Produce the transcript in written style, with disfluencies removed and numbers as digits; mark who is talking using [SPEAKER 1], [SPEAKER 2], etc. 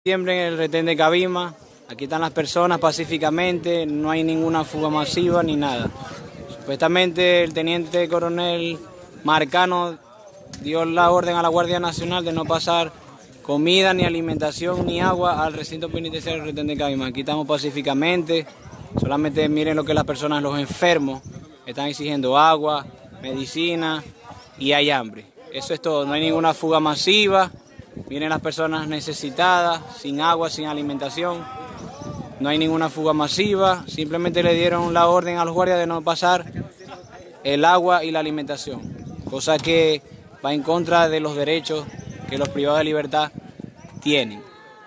[SPEAKER 1] Siempre en el retén de Cabima, aquí están las personas pacíficamente, no hay ninguna fuga masiva ni nada. Supuestamente el teniente coronel Marcano dio la orden a la Guardia Nacional de no pasar comida, ni alimentación, ni agua al recinto penitenciario del retén de Cabima. Aquí estamos pacíficamente, solamente miren lo que las personas, los enfermos, están exigiendo agua, medicina y hay hambre. Eso es todo, no hay ninguna fuga masiva. Miren las personas necesitadas, sin agua, sin alimentación. No hay ninguna fuga masiva, simplemente le dieron la orden a los guardias de no pasar el agua y la alimentación, cosa que va en contra de los derechos que los privados de libertad tienen.